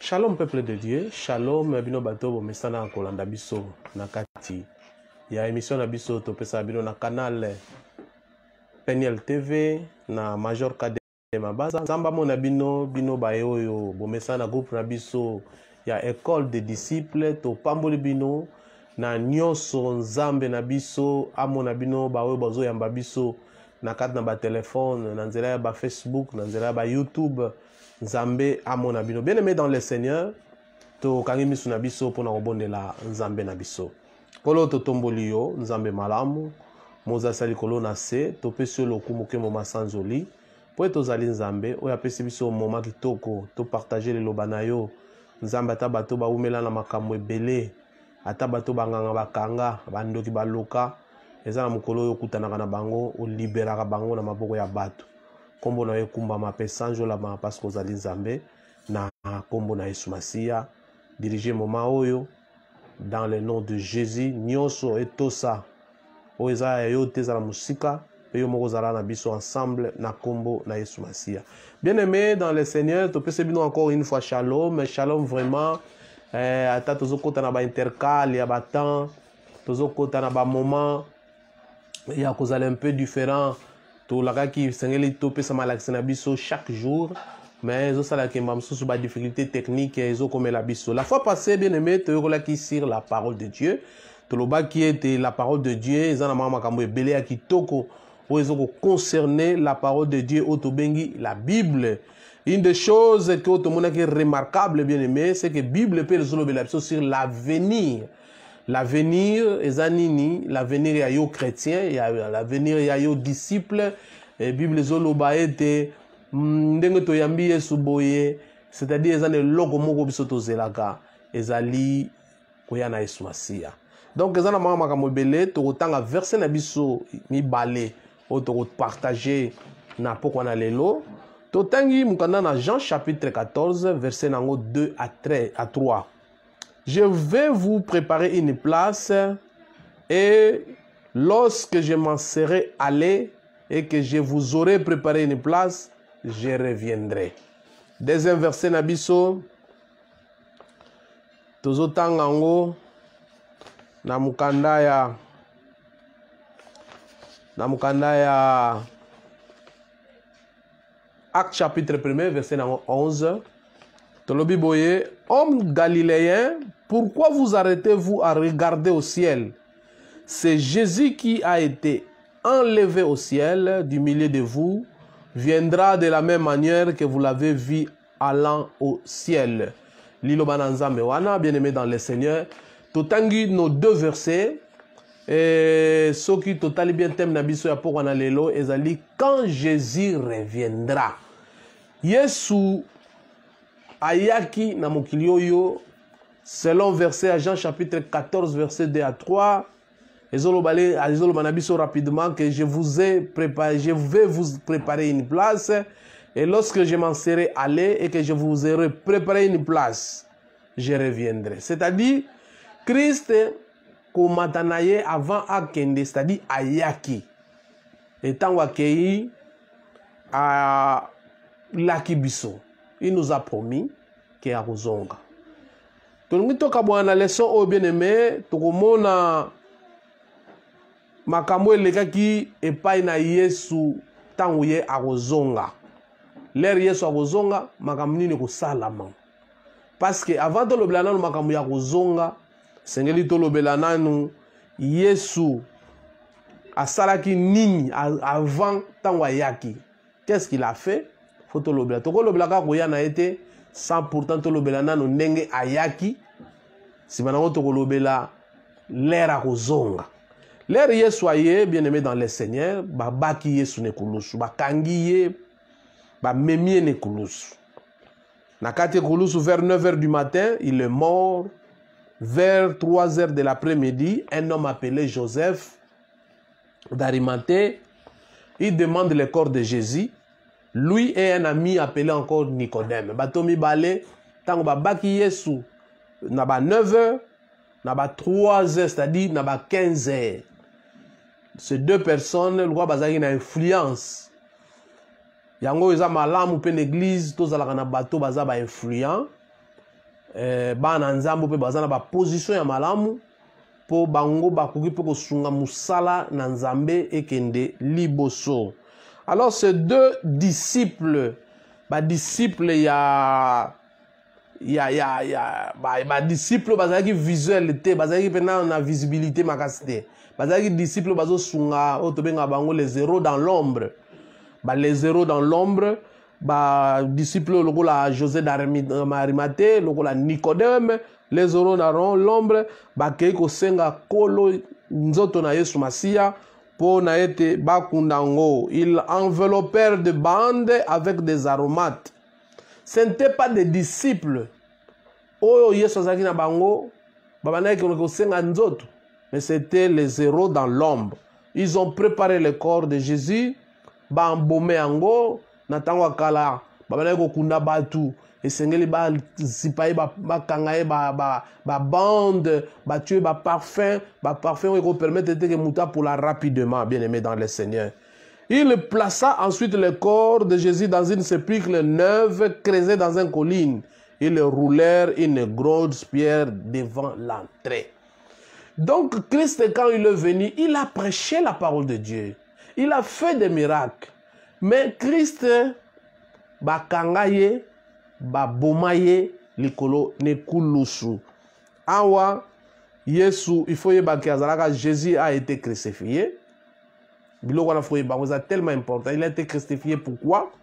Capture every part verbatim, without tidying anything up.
Shalom peuple de Dieu, shalom bino bato bomesana kolanda biso na kati ya émission na biso topesa bino na canal Peniel T V na Major K D Mabaza zamba mona bino bino bayoyo bomesana groupe na biso ya école des disciples to pamboli bino na nyonso nzambe na biso amona bino baoyo bazo yamba biso na kati na ba téléphone na nzela ya ba Facebook na nzela ya ba YouTube Nzambe amona bino. Bien aimé dans le Seigneur, to kangi misu na biso pona kobondela Nzambe na biso. Kolo to tomboli yo, Nzambe malamu, moza sali kolo na se, to pesi lokumu ke moma sanzoli, po eto zali Nzambe, oya pesi biso moma kitoko, to partager le lobana yo, Nzambe ata bato ba umela na makambo ebele, ata bato banganga bakanga, bandoki baloka, eza na mukolo yo kutanaka na bango, o liberaka bango na maboko ya bato. Kombo na yekumba mape sanjo la ma parce que ozali Nzambe na kombo na Yesu Masia diriger moment oyo dans le nom de Jésus nyonso etosa oza yo teza la musika pe yo moko zala na biso ensemble na kombo na Yesu Masia. Bien-aimé dans le Seigneur, to pese bino encore une fois shalom, shalom vraiment eh ata tozo kota na ba intercal ya ba temps, tozo kota na ba moment ya kozala un peu différent. La qui sengeli topé sa malaxina biso chaque jour mais zo sala ke mam sous ba difficulté technique et zo comme la biso la fois passée bien aimé to yola qui sur la parole de Dieu to loba qui était la parole de Dieu ezana mama kambo ebele ya kitoko o ezo ko concerner la parole de Dieu au tobengi la Bible. Une des choses que tout le monde est remarquable bien aimé c'est que Bible peut zo lobela biso sur l'avenir. L'avenir, ezanini, l'avenir ya yo chrétien, l'avenir ya yo disciple, et Bible zolo baete, ndenge to yambi yesu boye, c'est-à-dire ezane logo moko biso to zelaka, ezali koyana Yesu Masia. Donc ezana mama makambo ebele to kotanga verset na biso mi balé, o to partager na poko na lelo. To tangi mukanda na Jean chapitre quatorze, verset nango deux à trois. Je vais vous préparer une place et lorsque je m'en serai allé et que je vous aurai préparé une place, je reviendrai. Deuxième verset nabiso tozotangango na mukanda ya na mukanda ya Acte chapitre premier verset onze. Tolobi boye, homme galiléen, pourquoi vous arrêtez-vous à regarder au ciel? C'est Jésus qui a été enlevé au ciel du milieu de vous, viendra de la même manière que vous l'avez vu allant au ciel. Lilo bananzambe wana, bien aimé dans le Seigneur, totangi nos deux versets, et ce qui totali bien thème nabiso ya poko na lelo, ezali quand Jésus reviendra. Yesu ayaki na mokili oyo selon verset à Jean chapitre quatorze verset deux à trois ezolo balé ezolo manabiso rapidement que je vous ai préparé je vais vous préparer une place et lorsque je m'en serai allé et que je vous aurai préparé une place je reviendrai. C'est-à-dire Christ komatanaye avant akende, c'est-à-dire ayaki etant wakei a lakibiso. Il nous a promis qu'il y a rozonga. Tolungi toka bwana leçon o bien aimé tokomona makambo elekaki epai na Yesu tangu ye arozonga. L'air Yesu arozonga makambo nini ko salama. Parce que avant de lobela nanu makambo ya rozonga sengeli to lobela nanu Yesu asalaki nini avant tangu ayaki. Qu'est-ce qu'il a fait? Foto lobela toko lobela ka koya na été sans pourtant to lobela nanu ndenge ayaki si banango toko lobela l'air a kozonga l'air Yesu aye bien aimé dans le Seigneur ba baki Yesu ne kulusu ba kangiye ba memie ne kulusu na kati kulusu vers neuf heures du matin il est mort. Vers trois heures de l'après-midi un homme appelé Joseph d'Arimathée il demande le corps de Jésus. Lui et un ami appelé encore Nicodème. Batomi balé, tango ba baki Yesu, na ba neuf heures, na ba trois heures, c'est-à-dire na ba quinze heures. Ces deux personnes, le roi bazaki na influence. Yango eza malamu pe l'église, tous ala na bateau baza ba influent. eh, bana nzambo pe bazana ba position ya malamu po bango bakoki pe kosunga musala na nzambe ekende liboso. Alors ces deux disciples, ba disciples ya ya ya ya ba ba disciples bazaki visualité, bazaki pena na visibilité makasite. Bazaki disciples bazo sunga o to benga bango les zéros dans l'ombre. Ba les zéros dans l'ombre, ba disciples lokola José d'Arimathée, lokola Nicodème, les zéros dans l'ombre, ba kei ko senga kolo nzoto na Yesu Masia. Ils enveloppèrent de bandes avec des aromates. Ce n'étaient pas des disciples. Mais c'était les zéros dans l'ombre. Ils ont préparé le corps de Jésus. Et sengeli ba zipaye ba ba kangaye ba ba ba bande ba tuer ba parfum ba parfum qui permettent de muta pour la rapidement, bien aimé dans le Seigneur. Il plaça ensuite le corps de Jésus dans une sépulcre neuve creusée dans une colline. Ils roulèrent une grosse pierre devant l'entrée. Donc Christ, quand il est venu, il a prêché la parole de Dieu. Il a fait des miracles. Mais Christ ba kangaye ba bomaye likolo ne kulusu. Awa Yesu, il faut yeba que Jésus a été crucifié. Biloko na faut yeba, c'est tellement important. Il a été crucifié pourquoi?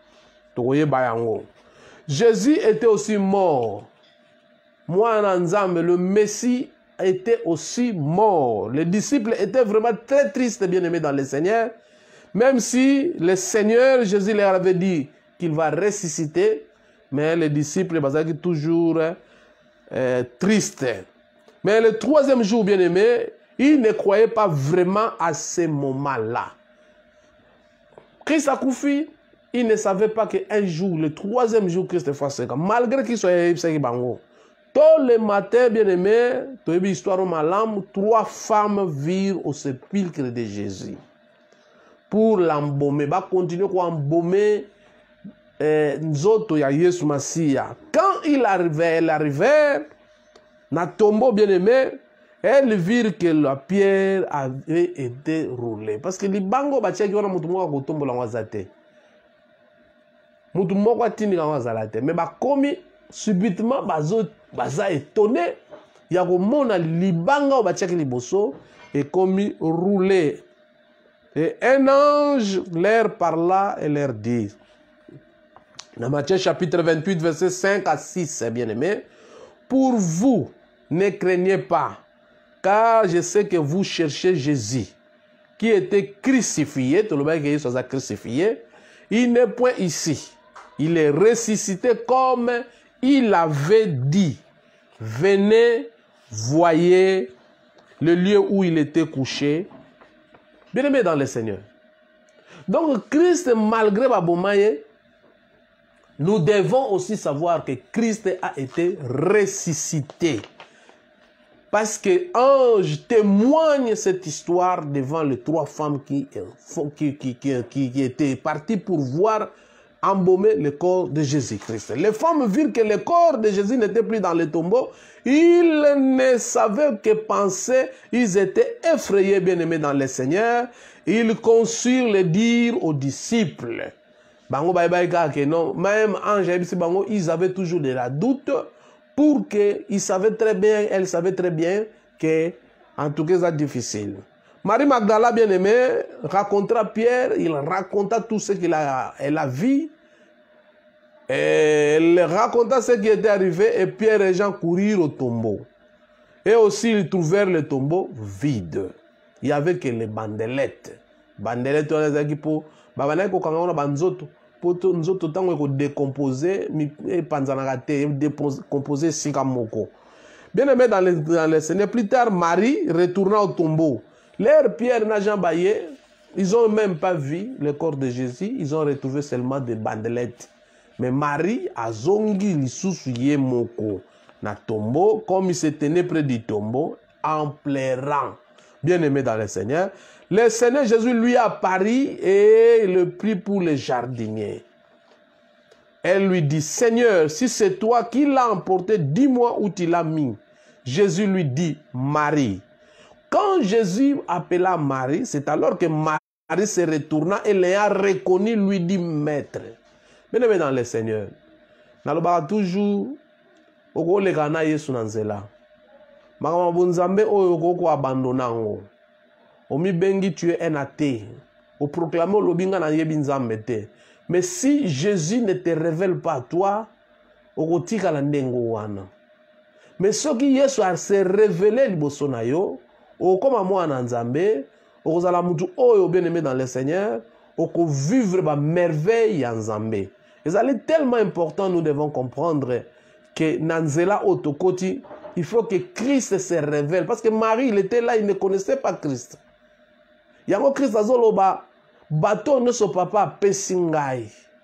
Jésus était aussi mort. Moi Nzambe, le Messie était aussi mort. Les disciples étaient vraiment très tristes, bien aimés dans le Seigneur. Même si le Seigneur Jésus leur avait dit qu'il va ressusciter, mais les disciples sont toujours euh, tristes. Mais le troisième jour, bien aimé, ils ne croyaient pas vraiment à ce moment-là. Christ a couffé, ils ne savaient pas qu'un jour, le troisième jour, Christ fasse ça. Malgré qu'ils soient bango. Tous les matins, bien aimé, histoire malam, trois femmes virent au sépulcre de Jésus pour l'embaumer. Bah continuer à embaumer. Nzoto ya Yesu Masia. Quand il arrivait, elle arrivait, na tombeau bien aimé, elle vit que la pierre avait été roulée. Parce que les bango batia qui wana mutu moko ko tombola ngwazate. Mutu moko atindi ngwazalate. Mais ba komi subitement bazo baza étonné ya ko mona libanga batia ki liboso et komi roulé. Et un ange leur parla et leur dit. Dans Matthieu chapitre vingt-huit, versets cinq à six, bien aimé. Pour vous, ne craignez pas, car je sais que vous cherchez Jésus, qui était crucifié, tout le monde qui est crucifié. Il n'est point ici. Il est ressuscité comme il avait dit. Venez, voyez le lieu où il était couché. Bien aimé dans le Seigneur. Donc, Christ, malgré Babomaye, nous devons aussi savoir que Christ a été ressuscité. Parce que l'ange témoigne cette histoire devant les trois femmes qui, qui, qui, qui, qui, qui étaient parties pour voir embaumer le corps de Jésus-Christ. Les femmes virent que le corps de Jésus n'était plus dans le tombeau. Ils ne savaient que penser. Ils étaient effrayés, bien-aimés dans le Seigneur. Ils conçurent le dire aux disciples. Bango bye bye que non, même ange bango, ils avaient toujours de la doute pour que ils savaient très bien, elle savait très bien que en tout cas c'est difficile. Marie Magdala bien aimée raconta Pierre, il raconta tout ce qu'il a, elle a vu. Et elle raconta ce qui était arrivé et Pierre et Jean courirent au tombeau. Et aussi ils trouvèrent le tombeau vide. Il y avait que les bandelettes. Bandelettes on les a qui pour babana ko kanga on banzoto. Poto nzoto tango ko décomposer mi panzana te décomposer cinq moko. Bien aimé dans le dans le Seigneur, plus tard Marie retourna au tombeau. Leur Pierre n'a Jean Baye, ils ont même pas vu le corps de Jésus, ils ont retrouvé seulement des bandelettes. Mais Marie a zongi lisusu ye moko na tombeau comme il se tenait près du tombeau en pleurant. Bien aimé dans le Seigneur, le Seigneur Jésus lui a apparu et le prit pour les jardiniers. Elle lui dit, Seigneur, si c'est toi qui l'as emporté, dis-moi où tu l'as mis. Jésus lui dit, Marie. Quand Jésus appela Marie, c'est alors que Marie se retourna et l'ayant reconnu, lui dit, Maître. Bien-aimé dans le Seigneur, nalobaka toujours, oko lekana Yesu nanzela. Makama bonzambe oyo oko abandonango. Omi bengi tu es un athée. Au proclamer au lobinga na yebi nzambe te. Mais si Jésus ne te révèle pas à toi, oko tika la ndengo wana. Mais ce qui Yesu a se révélé liboso na yo, oko koma mwana nzambe, oko zala mutu oyo bien-aimé dans le Seigneur, oko vivre ba merveille ya nzambe. Et ça est tellement important, nous devons comprendre que Nanzela Otokoti, il faut que Christ se révèle. Parce que Marie, il était là, il ne connaissait pas Christ. Yango Christ azoloba, bateau ne so papa pesingai.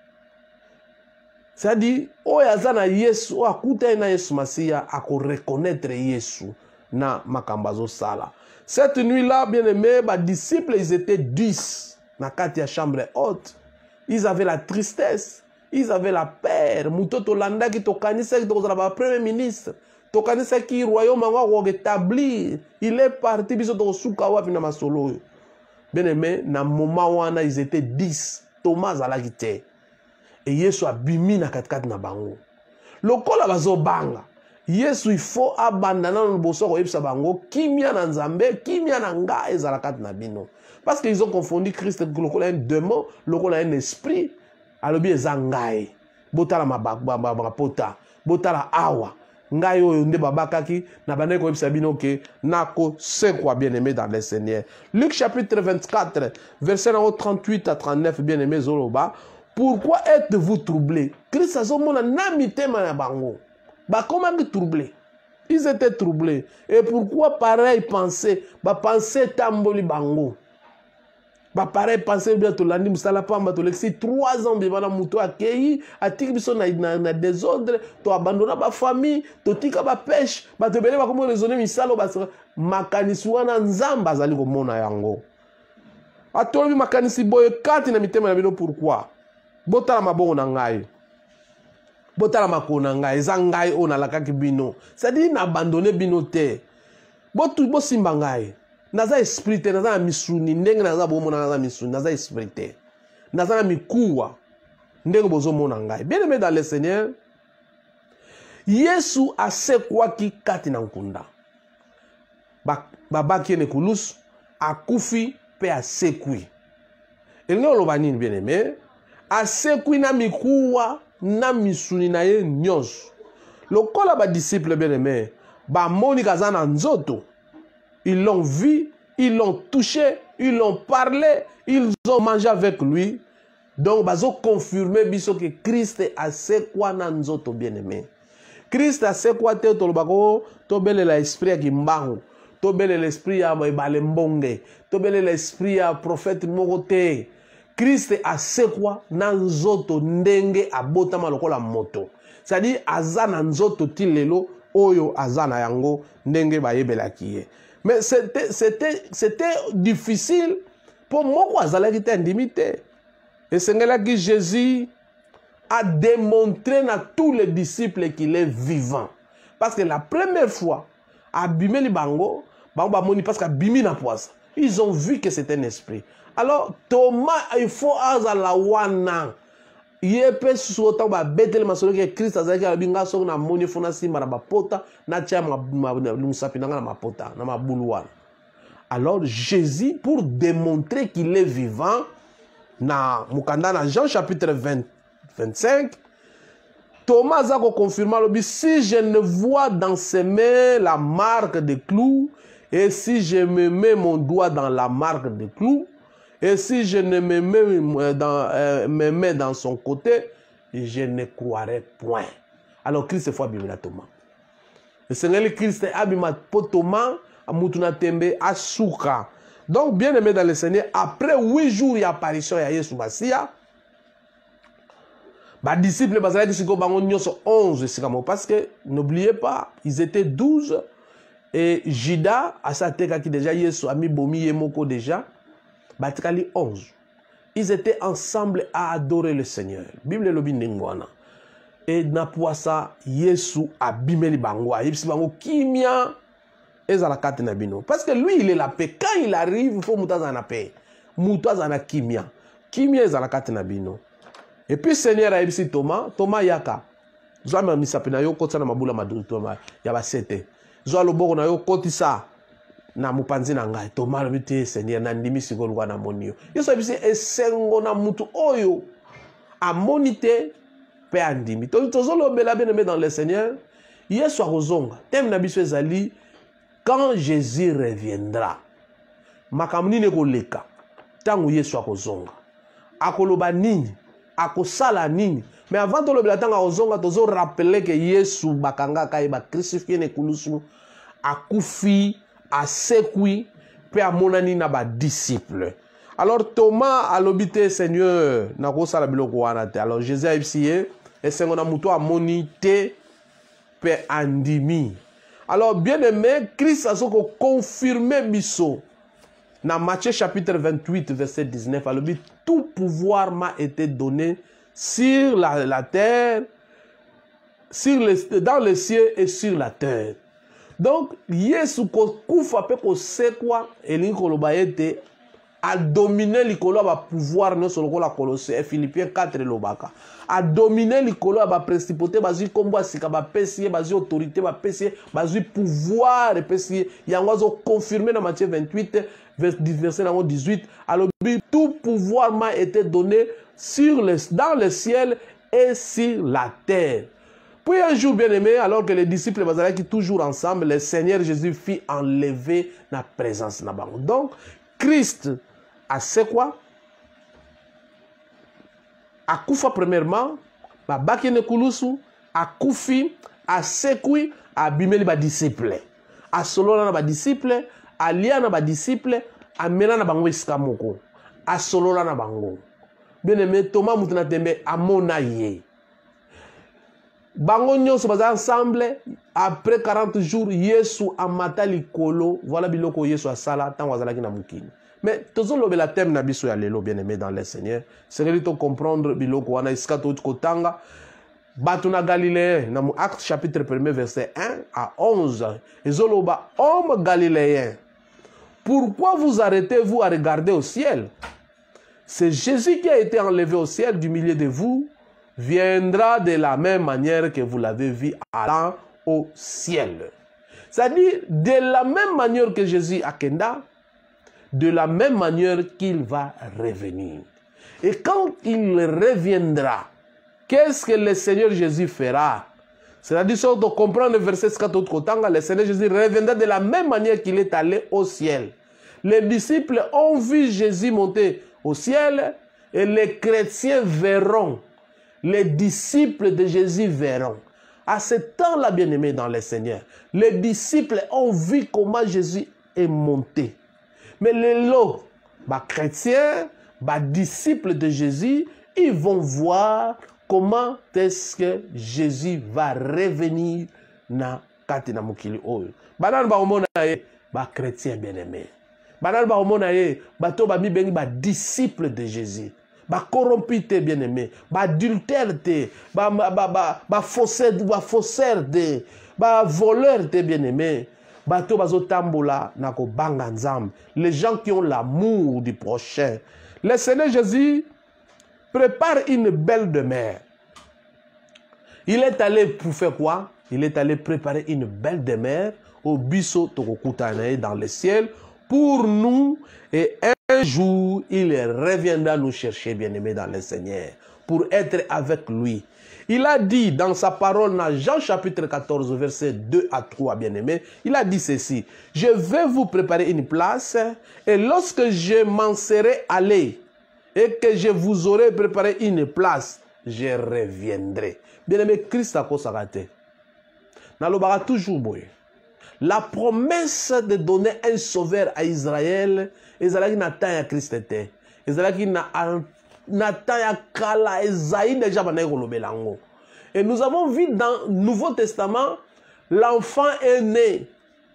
C'est-à-dire, o yazana Yesu, o akuta na Yesu Masia, à reconnaître Yesu na makambazo sala. Cette nuit-là, bien aimé, les disciples, ils étaient dix na katia chambre haute. Ils avaient la tristesse. Ils avaient la peur. Muto Tolanda qui tokanisa qui tozala premier ministre. Tokanisa qui royaume va établir. Il est parti biso to suka wa pina masolo. Bien aimé, na moment wana ils étaient dix. Thomas alakite. Et Yesu abimi na katkat na bango. Lokola bazo banga. Yesu il faut abandonner le bosso ko yebisa bango kimia na nzambe, kimia na nga ezalakat na bino. Parce qu'ils ont confondu Christ avec lokola un démon, lokola un esprit. Alobi ezangai botala mapota botala awa ngai oyo nde babakaki na bande ko yebisa bino ke nako c'est quoi bien-aimé dans le Seigneur. Luc chapitre vingt-quatre verset trente-huit à trente-neuf bien-aimé zoloba, pourquoi êtes-vous troublés? Christ azomona na mitema na bango ba comment que troublés, ils étaient troublés. Et pourquoi pareil pensée ba pensée tamboli bango. Bah pareil penser bien to landi musala pamba to lexi trois ans bivana muto akei atiki biso na na désordre to abandona ba famille to tika ba pêche ba to bele ba komo raisonner misalo ba makanisi wana nzamba azali komona yango atolobi makanisi boye kati na mitema na bino. Pourquoi botala mabongo na ngai botala makona ngai eza ngai ona lakaki bino, c'est-à-dire na abandonner bino te botu bo simba ngai naza esprit te naza misuni ndenge naza bomona naza misuni naza esprit te naza mikuwa ndenge bozo mona ngai. Bien aimé dans le Seigneur, Yesu asekwaki kati na nkunda babaki ne kulus akufi pe asekwi elingo oloba nini bien aimé, asekwi na mikuwa na misuni na ye nyonso lokola ba disciple bien aimé ba moni kaza na nzoto. Ils l'ont vu, ils l'ont touché, ils l'ont parlé, ils ont mangé avec lui. Donc, ils ont confirmé que Christ a ce quoi dans nzoto bien-aimé. Christ a ce quoi te tolobako, to bele l'esprit qui mbango, to bele l'esprit à balembonge, to bele l'esprit à prophète mogote. Christ a ce quoi dans nzoto ndenge abotama lokola moto. C'est-à-dire azana nzoto tilelo oyo azana yango ndenge bayebelaki ye. Mais c'était, c'était, c'était difficile pour moi qui était indimité. Et c'est là que Jésus a démontré à tous les disciples qu'il est vivant. Parce que la première fois, abîmé les bango, parce qu'abîmé na poisse, ils ont vu que c'était un esprit. Alors Thomas, il faut la wana. Yepe suota ba betel masolo ke Christ azaki abinga so na moni fona simba na bapota na tia ma musapinanga na mapota na mabuluwana. Alors Jésus, pour démontrer qu'il est vivant, na mukanda na Jean chapitre vingt, vingt-cinq, Thomas a confirmé lobi, si je ne vois dans ses mains la marque des clous et si je me mets mon doigt dans la marque des clous et si je ne me mets dans, euh, me mets dans son côté, je ne croirai point. Alors Christ faut abîmer Thomas. Le Seigneur Christ a abîmé Thomas, à Mutuna Tembe, à Souka. Donc, bien aimé dans le Seigneur, après huit jours d'apparition à Yesu Masia, les disciples sont onze. Parce que, n'oubliez pas, ils étaient douze. Et Judas, à sa tête qui déjà, Yesu a mis Bomi Yemoko déjà. Batikali onze. Ils étaient ensemble à adorer le Seigneur. Bible le binengwana. et na poasa Yesu abimeli bango ayebisi bango kimia ezala kati na bino parce que lui il est la paix quand il arrive il faut muta za na paix muta za na kimia kimia ezala kati na bino et puis Seigneur ayebisi Thomas Thomas yaka zwa ma misapi na yo kotisa na mabula maduri Thomas ya basete zwa loboko na yo kotisa na mupanzi na ngai Thomas alobi te Seigneur na ndimi siko lwa na moni yo Yesu ayebisi esengo na mutu oyo amoni te pe andimi tozolobela bien aimé dans le Seigneur Yesu akozonga teme na biso ezali quand Jésus reviendra makambo nini ekoleka ntango Yesu akozonga akoloba nini akosala nini mais avant tolobela ntango akozonga tozo rappeler que Yesu bakangaka ye bacrucifie na ekulusu akufi asekwi pe amonani na badisciple. Alors Thomas a l'obité Seigneur na kosala biloko wana te. Alors Jésus a epsié et sengo na muto amoni te pe andimi. Alors bien aimé, Christ a soko confirmé biso. Dans Matthieu chapitre vingt-huit verset dix-neuf, alors tout pouvoir m'a été donné sur la, la terre, sur le, dans le ciel et sur la terre. Donc Yesu ko kufa pe ko sekwa elinko lobayete a dominer likolo ba pouvoir no solo la Colossiens Philippiens quatre lobaka a dominer likolo ba principauté bazi kombo asika ba pesier bazi autorité ba pesier bazi pouvoir pesier yango zo confirmer dans Matthieu vingt-huit verset dix-huit alors tout pouvoir m'a été donné sur le dans le ciel et sur la terre. Puis un jour bien aimé, alors que les disciples qui toujours ensemble, le Seigneur Jésus fit enlever la présence na bango. Donc Christ a c'est quoi? A kufa premièrement, ba bakene kulusu, a kufi, a sekui, a bimeli ba disciple. A solola na ba disciple, a lia na ba disciple, a mena na bango esika moko. A solola na bango. Bien aimé, Thomas mutuna tembe a mona ye. Bango nyonso baza ensemble après quarante jours Yesu amata likolo voilà biloko Yesu asala tant wazalaki na mukini. Mais tozolo bela thème na biso ya lelo bien aimé dans le Seigneur c'est to comprendre biloko wana iska to kotanga batu na Galiléen na Acte chapitre premier verset un à onze ezoloba homme galiléen pourquoi vous arrêtez-vous à regarder au ciel? C'est Jésus qui a été enlevé au ciel du milieu de vous viendra de la même manière que vous l'avez vu allant au ciel. C'est-à-dire, de la même manière que Jésus a kenda, de la même manière qu'il va revenir. Et quand il reviendra, qu'est-ce que le Seigneur Jésus fera? C'est-à-dire, si on comprend le verset quatre, le Seigneur Jésus reviendra de la même manière qu'il est allé au ciel. Les disciples ont vu Jésus monter au ciel et les chrétiens verront. Les disciples de Jésus verront. À ce temps-là, bien-aimés dans le Seigneur, les disciples ont vu comment Jésus est monté. Mais les lots, les chrétiens, les disciples de Jésus, ils vont voir comment est-ce que Jésus va revenir na katina mukili oyo. Banan ba omona ye, ba chrétien bien-aimé. Banan ba omona ye, bato ba mi bengi ba disciples de Jésus. Ba corrompu te bien-aimé, ba adultère te, ba ba ba ba faussaire, ba faussaire te, ba voleur te bien-aimé. Bato bazo tambola na ko banga nzambe. Les gens qui ont l'amour du prochain. Le Seigneur Jésus prépare une belle demeure. Il est allé pour faire quoi? Il est allé préparer une belle demeure au biso tokokutanae dans le ciel pour nous et un jour il reviendra nous chercher bien-aimés dans le Seigneur pour être avec lui. Il a dit dans sa parole dans Jean chapitre quatorze verset deux à trois bien-aimés, il a dit ceci: je vais vous préparer une place et lorsque je m'en serai allé et que je vous aurai préparé une place, je reviendrai. Bien-aimé, Christ a consacré. N'alobara toujours boy. La promesse de donner un sauveur à Israël, Israël n'a pas Christ était. Israël n'a pas kala Esaïe déjà belango. Et nous avons vu dans le Nouveau Testament, l'enfant est né.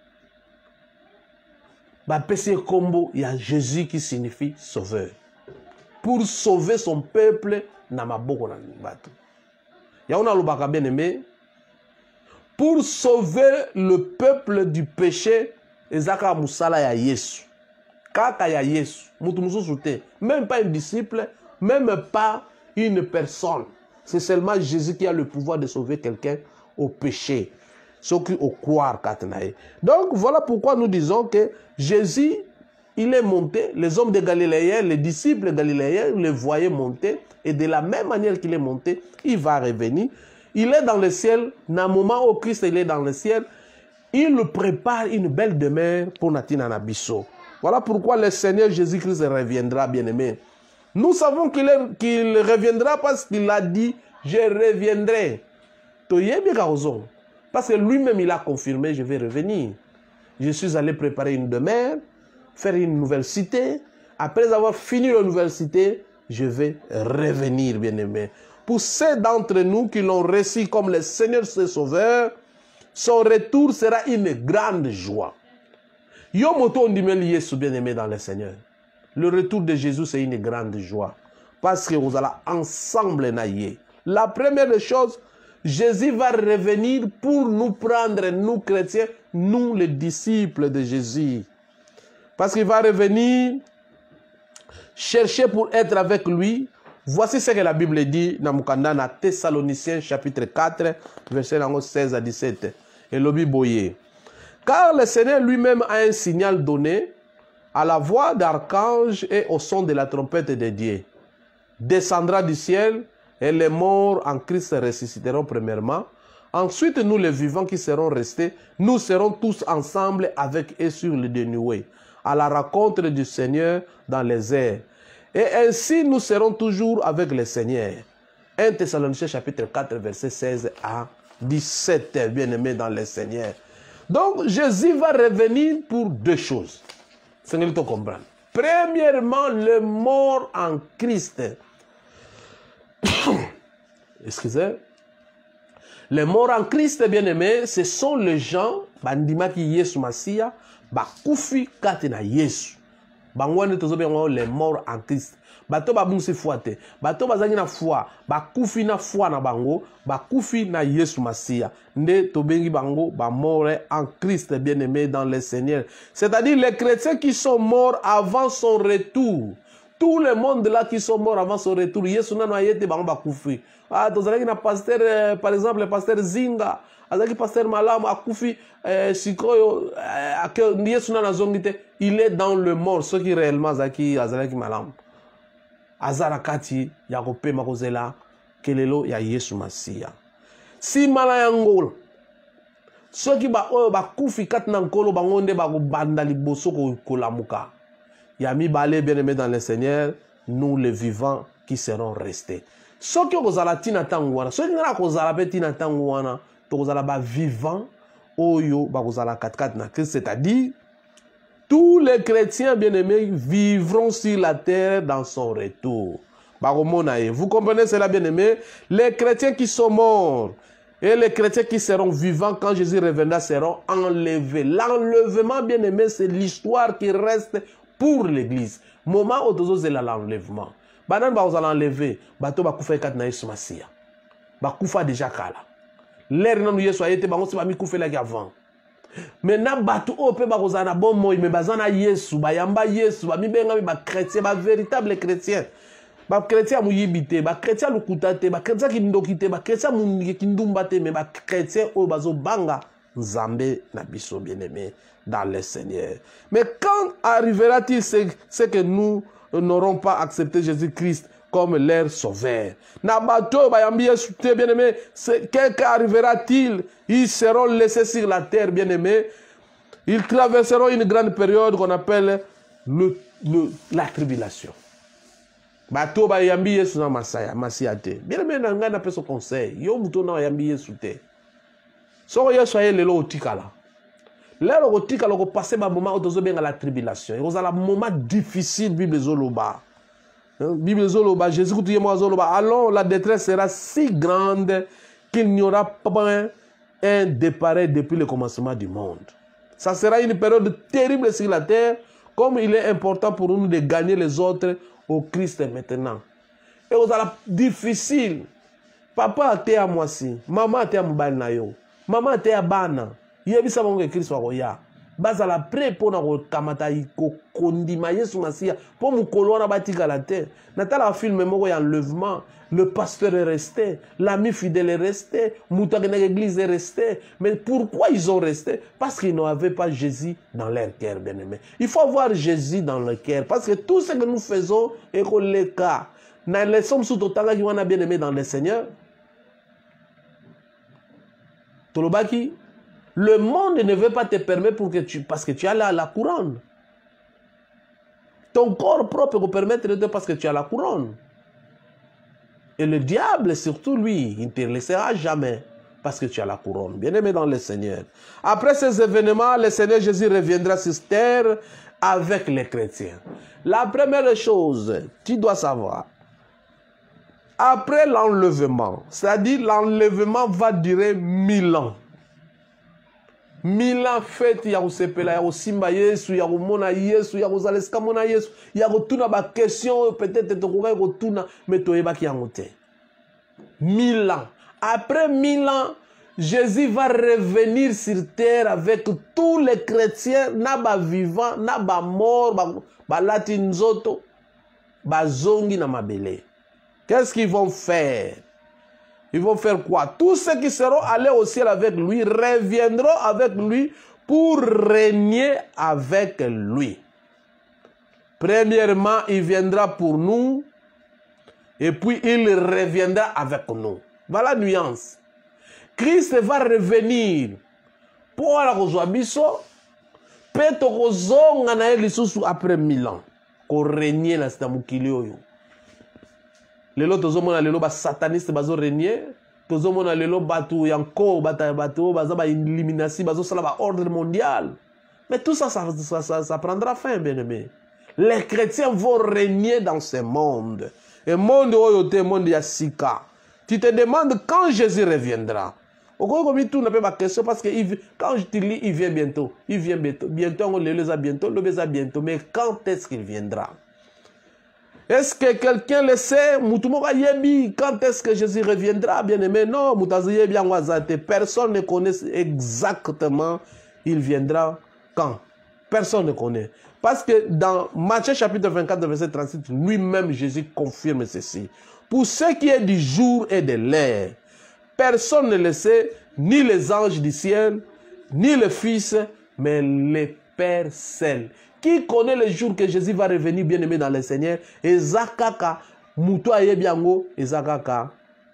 Bah péché combo, il y a Jésus qui signifie sauveur. Pour sauver son peuple, n'a ma boko na bato. Yaona lobaka bien aimé. Pour sauver le peuple du péché, ezaka musala ya Yesu. Kaka ya Yesu. Mutu mususu te. Même pas un disciple, même pas une personne. C'est seulement Jésus qui a le pouvoir de sauver quelqu'un au péché. Ce qui au croire katnae. Donc voilà pourquoi nous disons que Jésus, il est monté. Les hommes de Galiléens, les disciples galiléens, le voyaient monter. Et de la même manière qu'il est monté, il va revenir. Il est dans le ciel. Dans le moment où Christ il est dans le ciel, il prépare une belle demeure pour Natina Nabiso. Voilà pourquoi le Seigneur Jésus-Christ reviendra, bien-aimé. Nous savons qu'il qu'il reviendra parce qu'il a dit, je reviendrai. Parce que lui-même, il a confirmé, je vais revenir. Je suis allé préparer une demeure, faire une nouvelle cité. Après avoir fini la nouvelle cité, je vais revenir, bien-aimé. Pour ceux d'entre nous qui l'ont reçu comme le Seigneur ses sauveur, son retour sera une grande joie. Yo moto ondimeli Yesu bien-aimé dans le Seigneur. Le retour de Jésus, c'est une grande joie. Parce que vous allez ensemble naïe. La première des choses, Jésus va revenir pour nous prendre, nous chrétiens, nous les disciples de Jésus. Parce qu'il va revenir chercher pour être avec lui. Voici ce que la Bible dit dans Mukanda, dans Thessaloniciens chapitre quatre, verset seize à dix-sept. Et l'obi boye. Car le Seigneur lui-même a un signal donné à la voix d'archange et au son de la trompette de Dieu. Descendra du ciel et les morts en Christ ressusciteront premièrement. Ensuite, nous les vivants qui serons restés, nous serons tous ensemble avec eux sur le dénoué, à la rencontre du Seigneur dans les airs. Et ainsi, nous serons toujours avec le Seigneur. un Thessaloniciens chapitre quatre, verset seize à dix-sept, bien-aimés dans le Seigneur. Donc, Jésus va revenir pour deux choses. C'est ce que vous comprenez. Premièrement, le mort en Christ. Excusez. Les morts en Christ, bien-aimés, ce sont les gens, bandimaki Yesu Masia, bakufi katena Yesu. Bangwane tozobengo les morts en Christ. Bato babungsi fuate. Bato bazangi na foi. Bakufi na foi na bango. Bakufi na Yesu Masia. Nde tobengi bango ba mort en Christ, bien-aimés dans le Seigneur. C'est-à-dire les chrétiens qui sont morts avant son retour. Tout le monde là qui sont morts avant son retour. Yesu na noyete bango bakufi. Ah, tozalaki na pasteur, euh, par exemple, le pasteur Zinga. Azaki pasteur Malam akufi euh, sikoyo euh, Yesu na nazongite. Il est dans le mort. Ce qui réellement zaki azalaki Malam. Azarakati ya kopema kozela kelelo ya Yesu Masia. Si mala yango soki ba oyo bakufi kati na nkolo bangonde ba kobanda liboso ko kolamuka. Ya mibale bien-aimés dans le Seigneur, nous les vivants qui serons restés. Soki kozala tina tangu wana, soki ngana kozala pe tina tangu wana, to kozala ba vivant oyo ba kozala kat-kat na Christ, c'est-à-dire tous les chrétiens bien-aimés vivront sur la terre dans son retour. Vous comprenez cela, bien-aimés? Les chrétiens qui sont morts et les chrétiens qui seront vivants quand Jésus reviendra seront enlevés. L'enlèvement, bien-aimés, c'est l'histoire qui reste pour l'Église. Moment où vous avez l'enlèvement. Banan ba vous enlever, bato ba kufa kat na Yesu Masia. Ba kufa déjà kala. L'air non Yesu ayete bango se ba mi kufa la avant. Maintenant, bato ope bakozana bon moy me bazana Yesu, bayamba Yesu, ba mi benga ba chrétien, ba véritable chrétien. Ba chrétien muyibite, ba chrétien lukutate, ba chrétien ki ndokite, ba chrétien mungi ki ndumbate, mais ba chrétien o bazo banga Nzambe na biso bien-aimé dans le Seigneur. Mais quand arrivera-t-il ce que nous n'aurons pas accepté Jésus-Christ comme leur sauveur? Nabato bayambi Yesu te bien-aimé, qu'arrivera-t-il? Ils seront laissés sur la terre, bien-aimés. Ils traverseront une grande période qu'on appelle le, le, la tribulation. Bato bayambi Yesu na masaya, masiate. Bien-aimé, nanga na peso conseil. Yo muto na bayambi Yesu te. So Yesu aye lelo otikala. Lelo otikala ko passer ba moment otozo benga la tribulation. Et oza la moment difficile Bible zoloba. Bible zoloba, Jésus koutuye mo zoloba. Alors la détresse sera si grande qu'il n'y aura pas un départ depuis le commencement du monde. Ça sera une période terrible sur la terre, comme il est important pour nous de gagner les autres au Christ maintenant. Et oza la difficile. Papa te à moi si, maman te à mobile na yo, maman te à bana. Yebisa bango Christ wa koya. Bazala pré pour na kamata iko kondima Yesu Masia pour mukolo na batika la terre. Natala film moko ya enlèvement, le pasteur est resté, l'ami fidèle est resté, muta na l'église est resté. Mais pourquoi ils ont resté? Parce qu'ils n'avaient pas Jésus dans leur cœur, bien-aimé. Il faut avoir Jésus dans le cœur parce que tout ce que nous faisons est que le cas. Dans les sommes sous totanga qui a bien aimé dans le Seigneur. Tolobaki, le monde ne veut pas te permettre pour que tu, parce que tu as la, la couronne. Ton corps propre peut permettre de parce que tu as la couronne. Et le diable, surtout lui, il ne te laissera jamais parce que tu as la couronne. Bien-aimé dans le Seigneur. Après ces événements, le Seigneur Jésus reviendra sur terre avec les chrétiens. La première chose, tu dois savoir, après l'enlèvement, c'est-à-dire l'enlèvement va durer mille ans. Mille ans fait, il y a Osepela, il y a Osimba Yesu, il y a Mona Yesu, il y a Osaleska Mona Yesu, il y a Tuna ba question, peut-être tu pourrais Tuna, mais tu es qui en moté. Mille ans. Après mille ans, Jésus va revenir sur terre avec tous les chrétiens, na ba vivant, na ba mort, ba, ba latinzoto, ba zongi na mabele. Qu'est-ce qu'ils vont faire? Ils vont faire quoi? Tous ceux qui seront allés au ciel avec lui reviendront avec lui pour régner avec lui. Premièrement, il viendra pour nous et puis il reviendra avec nous. Voilà la nuance. Christ va revenir pour la Rosoabiso, peut-être après mille ans, qu'on régner dans cette mukilio. Lelo tozomona lelo ba sataniste bazo régner, tozomona lelo batu yanko bata bato baza ba élimination bazo sala ba ordre mondial. Mais tout ça ça, ça, ça, ça prendra fin, bien-aimé. Les chrétiens vont régner dans ce monde. Et monde oyote monde ya sika. Tu te demandes quand Jésus reviendra. Comme tout n'a pas question parce que quand je te lis, il vient bientôt. Il vient bientôt. Bientôt on le les a bientôt, le les a bientôt. Mais quand est-ce qu'il viendra? Est-ce que quelqu'un le sait? Quand est-ce que Jésus reviendra? Bien aimé, non. Personne ne connaît exactement il viendra quand. Personne ne connaît. Parce que dans Matthieu chapitre vingt-quatre, verset trente-six, lui-même Jésus confirme ceci. Pour ce qui est du jour et de l'heure, personne ne le sait, ni les anges du ciel, ni le Fils, mais le Père seul. Qui connaît le jour que Jésus va revenir, bien-aimé dans le Seigneur? Ezakaka, Moutoua Yebiango, Ezakaka,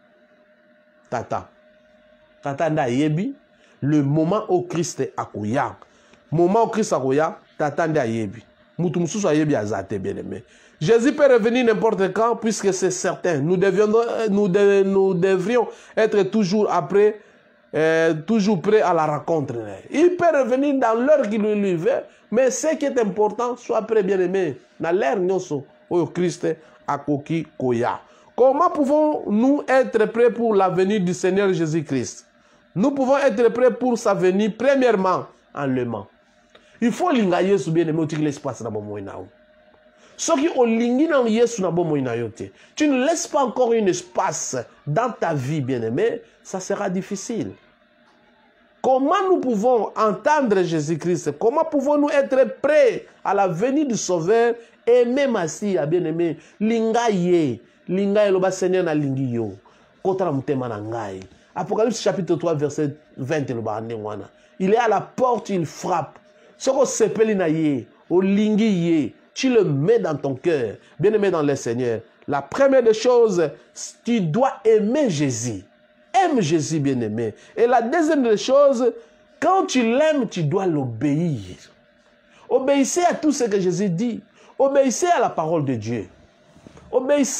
Tata. Tata nda Yebi, le moment où Christ est akouya. Moment où Christ est akouya, Tata nda Yebi. Moutou Moussou Yebi Azate, bien-aimé. Jésus peut revenir n'importe quand, puisque c'est certain. Nous, nous, de, nous devrions être toujours après, euh, toujours prêts à la rencontre. Il peut revenir dans l'heure qu'il lui veut, mais ce qui est important, soit prêt, bien-aimé. Dans l'heure, nous au Christ à Koki Koya. Comment pouvons-nous être prêts pour la venue du Seigneur Jésus-Christ? Nous pouvons être prêts pour sa venue, premièrement, en l'aimant. Il faut l'ingayer sous bien-aimé, au l'espace dans mon moyen. Ce qui ont lingi dans Yesu na bomo inayote. Tu ne laisses pas encore un espace dans ta vie, bien-aimé, ça sera difficile. Comment nous pouvons entendre Jésus-Christ? Comment pouvons-nous être prêts à la venue du Sauveur et même assis, bien-aimé? Lingaye, lingaye loba Seigneur na lingi yo. Kotra mutema na ngai. Apocalypse chapitre trois, verset vingt loba wana. Il est à la porte, il frappe. Ce qu'on s'appelle na ye, au lingi ye. Tu le mets dans ton cœur, bien-aimé dans le Seigneur. La première des choses, tu dois aimer Jésus. Aime Jésus, bien-aimé. Et la deuxième des choses, quand tu l'aimes, tu dois l'obéir. Obéissez à tout ce que Jésus dit. Obéissez à la parole de Dieu. Obéissez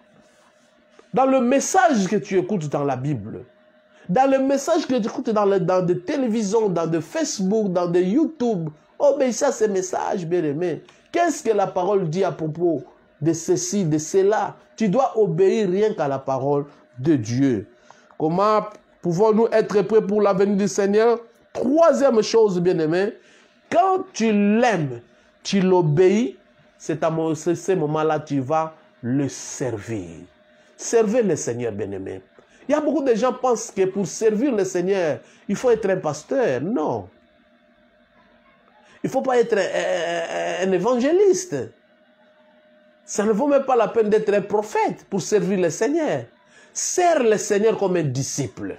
dans le message que tu écoutes dans la Bible. Dans le message que tu écoutes dans, le, dans des télévisions, dans des Facebook, dans des YouTube. Obéissez à ces messages, bien-aimé. Qu'est-ce que la parole dit à propos de ceci, de cela? Tu dois obéir rien qu'à la parole de Dieu. Comment pouvons-nous être prêts pour la venue du Seigneur? Troisième chose, bien-aimé, quand tu l'aimes, tu l'obéis, c'est à ce moment-là tu vas le servir. Servez le Seigneur, bien-aimé. Il y a beaucoup de gens qui pensent que pour servir le Seigneur, il faut être un pasteur. Non. Il ne faut pas être un, un évangéliste. Ça ne vaut même pas la peine d'être un prophète pour servir le Seigneur. Sers le Seigneur comme un disciple.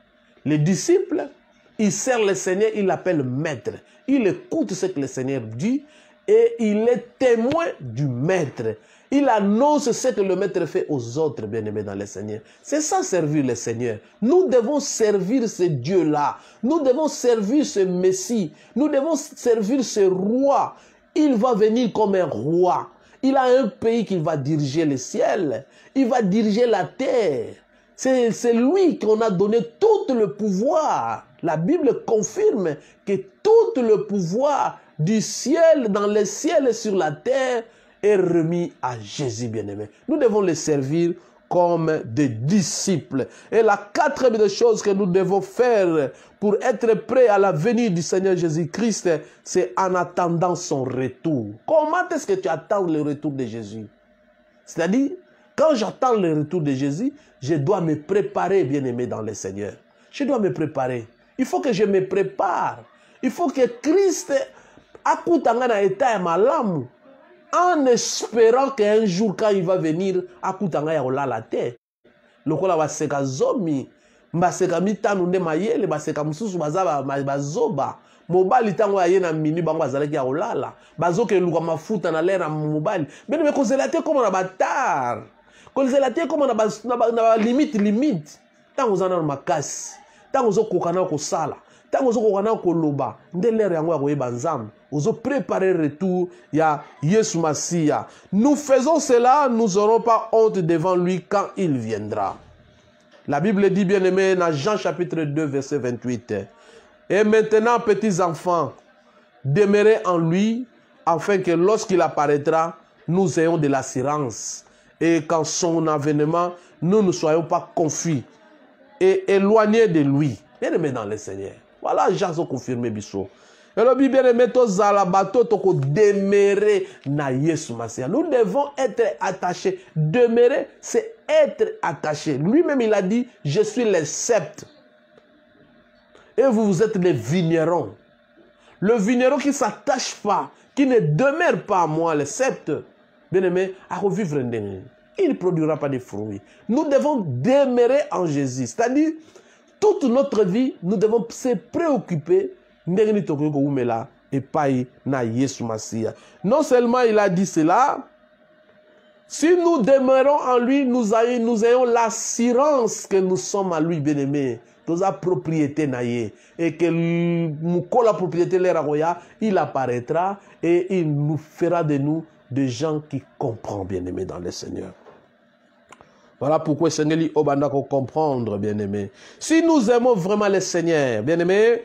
Le disciple, il sert le Seigneur, il l'appelle maître. Il écoute ce que le Seigneur dit et il est témoin du maître. Il annonce ce que le maître fait aux autres, bien-aimés dans le Seigneur. C'est ça, servir le Seigneur. Nous devons servir ce Dieu-là. Nous devons servir ce Messie. Nous devons servir ce roi. Il va venir comme un roi. Il a un pays qu'il va diriger le ciel. Il va diriger la terre. C'est lui qu'on a donné tout le pouvoir. La Bible confirme que tout le pouvoir du ciel, dans le ciel et sur la terre, est remis à Jésus bien-aimé. Nous devons le servir comme des disciples. Et la quatrième des choses que nous devons faire pour être prêts à la venue du Seigneur Jésus-Christ, c'est en attendant son retour. Comment est-ce que tu attends le retour de Jésus? C'est-à-dire, quand j'attends le retour de Jésus, je dois me préparer, bien-aimé dans le Seigneur. Je dois me préparer. Il faut que je me prépare. Il faut que Christ accouche à état malamu. En espérant qu'un jour, quand il va venir, akutanga ya la terre. Lokola baseka zomi, baseka mitanu nde mayele, baseka mususu bazaba bazoba. Mobali tango ya yena mini bango azalaki ya olala. Bazoke luka mafuta na lera mobali. Mais me konzelate comme na batar. Konzelate comme na ba na limite limite. Tango zana makasi. Tango zo kokana ko sala. Tango zo kokana ko loba. Nde lera yango ya koyeba nzambe. Nous préparer le retour ya Yesu Masia. Nous faisons cela, nous n'aurons pas honte devant lui quand il viendra. La Bible dit bien aimé dans Jean chapitre deux verset vingt-huit. Et maintenant petits enfants, demeurez en lui afin que lorsqu'il apparaîtra, nous ayons de l'assurance. Et quand son avènement, nous ne soyons pas confus et éloignés de lui. Bien aimé dans le Seigneur. Voilà, Jean a confirmé Bissot. Nous devons être attachés. Demeurer, c'est être attaché. Lui-même, il a dit, je suis le sceptre. Et vous, vous êtes les vignerons. Le vigneron qui ne s'attache pas, qui ne demeure pas à moi, le sceptre, bien aimé, à revivre un dernier. Il ne produira pas de fruits. Nous devons demeurer en Jésus. C'est-à-dire, toute notre vie, nous devons se préoccuper. Non seulement il a dit cela, si nous demeurons en lui, nous ayons, nous ayons l'assurance que nous sommes à lui, bien-aimé. Nous avons propriété naïe. Et que nous la propriété il apparaîtra et il nous fera de nous des gens qui comprennent, bien-aimé, dans le Seigneur. Voilà pourquoi Seigneur dit, Obanda, comprendre, bien-aimé. Si nous aimons vraiment le Seigneur, bien-aimé,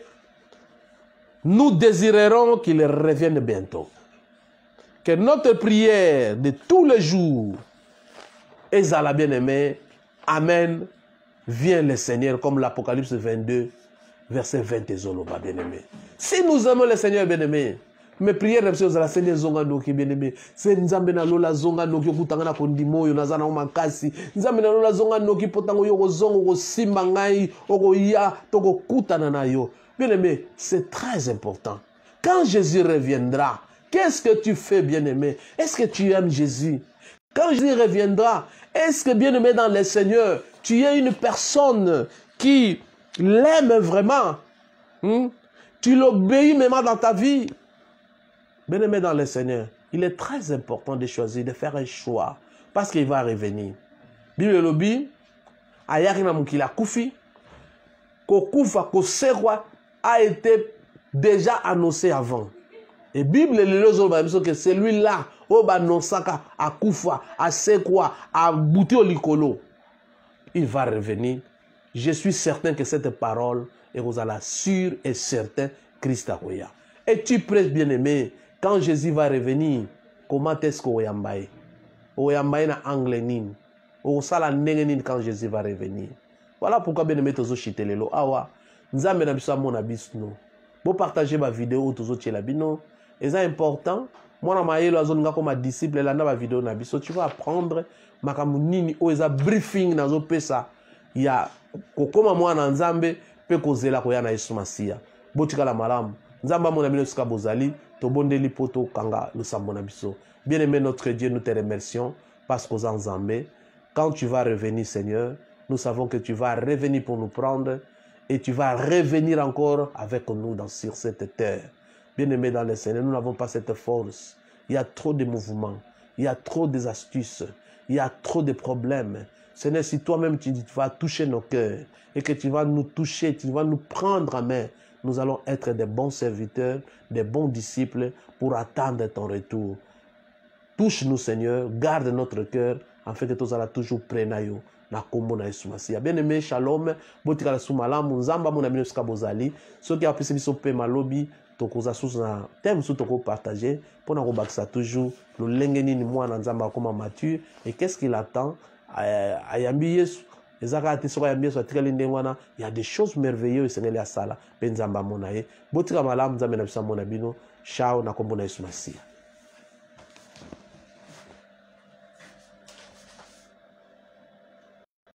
nous désirerons qu'il revienne bientôt. Que notre prière de tous les jours, Ezala bien-aimé, Amen, vient le Seigneur, comme l'Apocalypse vingt-deux, verset vingt, bien-aimé. Si nous aimons le Seigneur, bien-aimé, mes prières, la Seigneur zonga noki bien-aimé. C'est nzambe na lola zonga noki okutanga na kondimo yo nazana o makasi. Nzambe na lola zonga noki potango yo zongo ko simba ngai oko ya toko kutana na yo. Bien-aimé, c'est très important. Quand Jésus reviendra, qu'est-ce que tu fais, bien-aimé? Est-ce que tu aimes Jésus? Quand Jésus reviendra, est-ce que, bien-aimé dans le Seigneur, tu es une personne qui l'aime vraiment? Hmm? Tu l'obéis même dans ta vie? Bien-aimé dans le Seigneur, il est très important de choisir, de faire un choix, parce qu'il va revenir. Bible lobi, ayakina mukila kufi, ko kufa ko serwa a été déjà annoncé avant. Et Bible le que celui-là, oba nosaka a kufa, a sekwa, a bouti au likolo, il va revenir. Je suis certain que cette parole est vous allez sûr et certain Christ akoya. Et tu prêches bien-aimé, quand Jésus va revenir, comment est-ce qu'on yambaye? On yambaye na anglais nin. On sala nengenin quand Jésus va revenir. Voilà pourquoi bien-aimé tozo chitelelo awa. Nzambe na biso amona bisno. Bo partager ma vidéo tozo tchela bino. Et c'est important. Moi na maïlo azolinga comme disciple là na ba vidéo na biso tu vas apprendre makambu nini o eza briefing na zo pesa ya kokoma mwana nzambe pe kozela koya na Yesu Masiya. Botikala malamu. Nzamba mona bino sika bozali to bondeli poto kanga lusambo na biso. Bien-aimé notre Dieu, nous te remercions parce qu'aux Nzambé, quand tu vas revenir Seigneur, nous savons que tu vas revenir pour nous prendre et tu vas revenir encore avec nous dans, sur cette terre. Bien-aimé dans le Seigneur, nous n'avons pas cette force. Il y a trop de mouvements, il y a trop d'astuces, il y a trop de problèmes. Seigneur, si toi-même tu vas toucher nos cœurs et que tu vas nous toucher, tu vas nous prendre en main, nous allons être des bons serviteurs, des bons disciples pour attendre ton retour. Touche-nous, Seigneur, garde notre cœur, afin que tu allons toujours prendre na kombo na Yesu Masiya. Bien-aimé, shalom, botika la sumalamu, nzamba mona bino sika bozali, soki apesi biso pe malobi, tokoza sous na thème sous toko partager, pour na kobakisa toujours, le lengeni ni mwana nzamba koma mature, et qu'est-ce qu'il attend? Ayambi Yesu, ezaka ati soka yambi Yesu atikali ndengwana, il y a des choses merveilleuses sengeli ya sala, pe nzamba mona ye, botika malamu nzambe na bisa mona bino, shao na kombo na Yesu Masiya.